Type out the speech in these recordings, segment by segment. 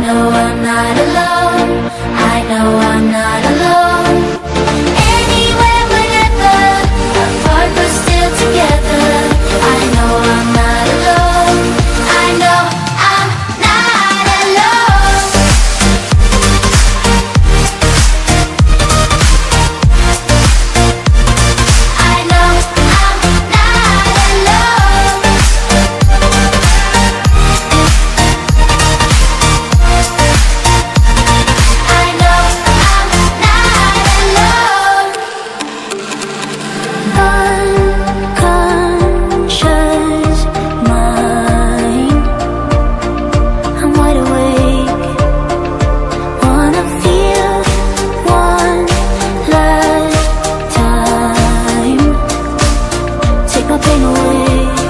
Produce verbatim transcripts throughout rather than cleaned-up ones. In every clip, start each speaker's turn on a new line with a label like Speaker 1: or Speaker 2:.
Speaker 1: know I'm not alone. I know I'm not alone. Anywhere, whenever, apart but still together. I know I'm not alone. I know I'm not alone. I know I'm not alone. I know I'm not alone. Unconscious mind, I'm wide awake. Wanna feel one last time. Take my pain away.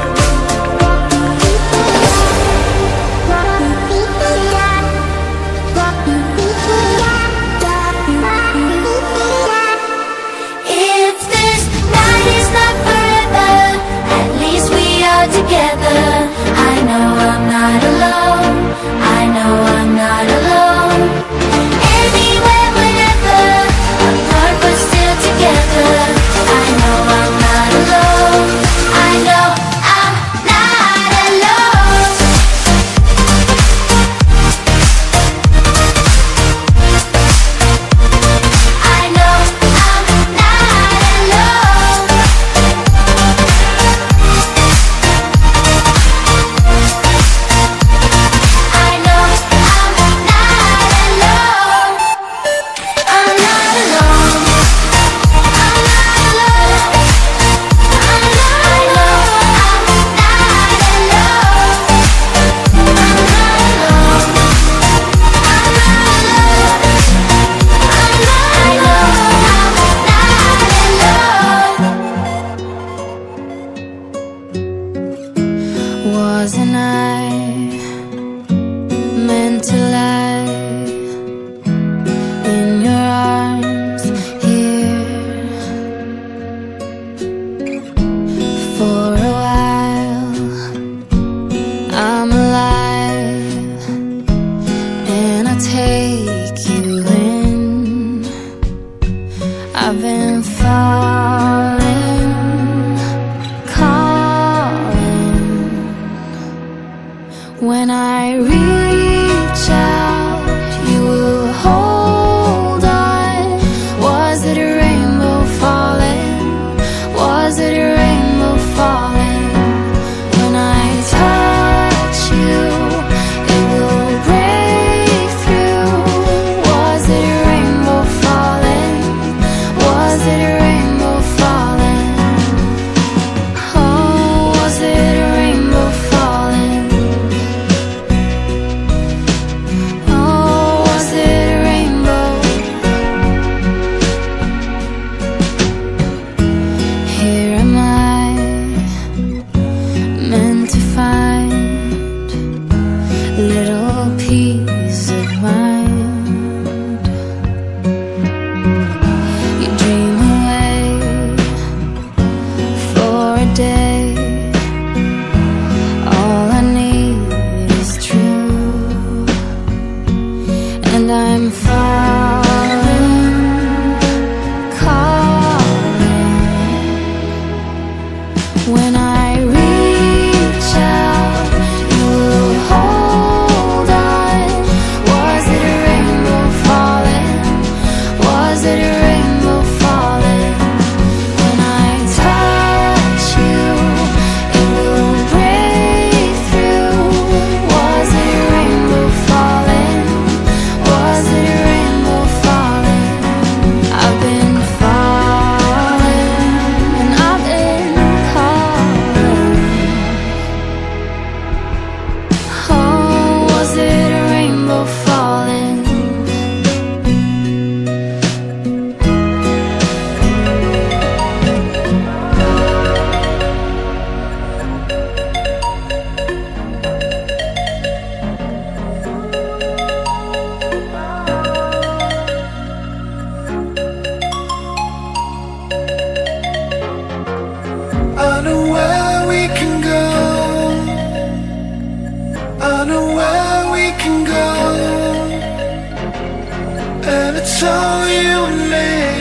Speaker 1: If this night is not forever, at least we are together. I know I'm not alone. I know I'm not alone. Anywhere, whenever, apart but still together. I know I'm not alone. I know I'm not alone. I know I'm not alone. I know I'm not alone. I'm not alone. I'm not alone. I know I'm not alone. I'm not alone. I'm not alone. Wasn't I meant to lie in your arms here for a while? I'm alive and I take you in. I've been falling, calling. When I reach out, you will hold on. Was it a rainbow falling? Was it a rainbow falling? When I touch you, it will break through. Was it a rainbow falling? Was it a rainbow falling? Oh, was it a rainbow falling? Oh, was it a rainbow? Here am I, meant to find little peace of mind. You dream away for a day. All I need is true, and I'm falling, calling. When I reach out, you will hold on. Was it a rainbow falling? Was it a rainbow falling? When I touch you, it will break through. Was it a rainbow falling? Was it a rainbow?
Speaker 2: it's all you and me.